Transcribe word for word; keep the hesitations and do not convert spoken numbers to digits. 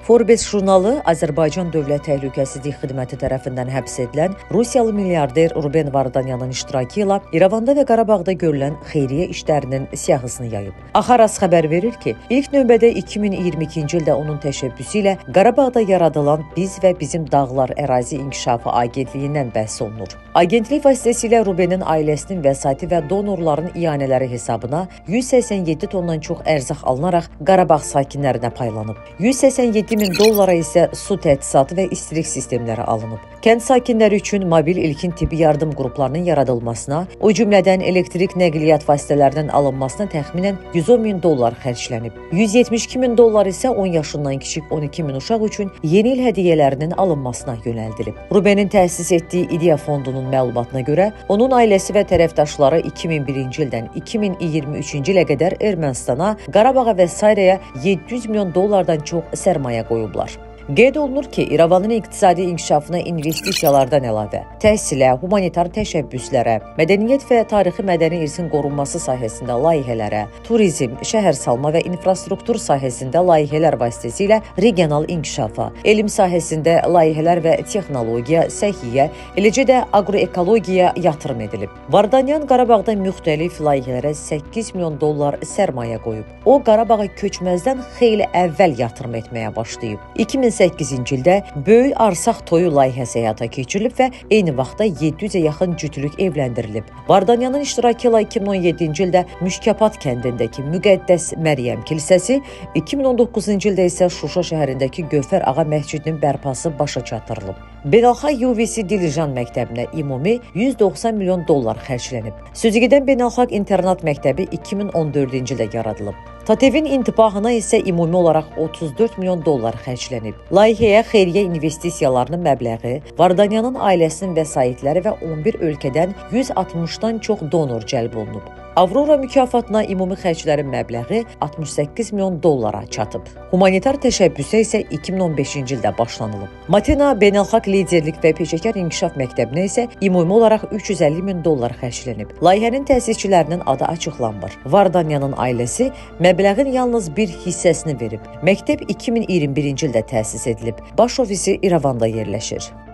Forbes jurnalı Azərbaycan Dövlət Təhlükəsizlik Xidməti tərəfindən həbs edilən Rusiyalı milyarder Ruben Vardanyanın iştirakı ilə İrəvanda və Qarabağda görülən xeyriyyə işlərinin siyahısını yayıb. Axaras xəbər verir ki, ilk növbədə iki min iyirmi ikinci ildə onun təşəbbüsü ilə Qarabağda yaradılan Biz və Bizim Dağlar Ərazi İnkişafı Agentliyindən bəhs olunur. Agentlik vasitəsilə Rubenin ailəsinin vəsaiti və donorların iyanələri hesabına yüz səksən yeddi tondan çox ərzaq alınaraq Qarabağ sakinlərinə paylanıb. yüz səksən yeddi min dollara isə su təchizatı və istilik sistemləri alınıb. Kənd sakinləri üçün mobil ilkin tibbi yardım qruplarının yaradılmasına, o cümlədən elektrik nəqliyyat vasitələrinin alınmasına təxminən yüz on min dollar xərclənib. yüz yetmiş iki min dollar isə on yaşından kiçik on iki min uşaq üçün yeni il hədiyyələrinin alınmasına yönəldilib. Rubenin təsis etdiyi İDEA fondunun məlumatına görə, onun ailəsi və tərəfdaşları iki min birinci ildən iki min iyirmi üçüncü ilə qədər Ermənistana, Qarabağa və sairəyə yeddi yüz milyon dollardan çox sərmayə qoyublar. Qeyd olunur ki, İrəvanın iqtisadi inkişafına investisiyalardan əlavə, təhsilə, humanitar təşəbbüslərə, mədəniyyət və tarixi mədəni irsin qorunması sahəsində layihələrə, turizm, şəhərsalma və infrastruktur sahəsində layihələr vasitəsilə regional inkişafa, elm sahəsində layihələr və texnologiya, səhiyyə, eləcə də agroekologiyaya yatırım edilib. Vardanyan Qarabağda müxtəlif layihələrə səkkiz milyon dollar sərmayə qoyub. O, Qarabağa köçməzdən xeyli əvvəl yatırım etməyə başlayıb. iki min səkkizinci ildə böyük arsaq toyu layihəsi həyata keçirilib və eyni vaxtda yeddi yüzə yaxın cütlük evləndirilib. Vardanyanın iştirakı ilə iki min on yeddinci ildə Müşkəpat kəndindəki Müqəddəs Məryəm kilsəsi, iki min on doqquzuncu ildə isə Şuşa şəhərindəki Gövhər Ağa məscidinin bərpası başa çatdırılıb. Beynəlxalq U V C Dilijan məktəbinə ümumi yüz doxsan milyon dollar xərclənib. Sözügedən Beynəlxalq İnternat məktəbi iki min on dördüncü ildə yaradılıb. TATEV-in intibahına isə ümumi olaraq otuz dörd milyon dollar xərclənib. Layihəyə xeyriyyə investisiyalarının məbləği, Vardanyanın ailəsinin vəsaitləri və on bir ölkədən yüz altmışdan çox donor cəlb olunub. Avrora mükafatına ümumi xərclərin məbləği altmış səkkiz milyon dollara çatıb. Humanitar təşəbbüsə isə iki min on beşinci ildə başlanılıb. Matena Beynəlxalq Liderlik və Peşəkar İnkişaf Məktəbinə isə ümumi olaraq üç yüz əlli min dollar xərclənib. Layihənin təsisçilərinin adı açıqlanmır. Vardanyanın ailəsi məbləğin yalnız bir hissəsini verib. Məktəb iki min iyirmi birinci ildə təsis edilib. Baş ofisi İrəvanda yerləşir.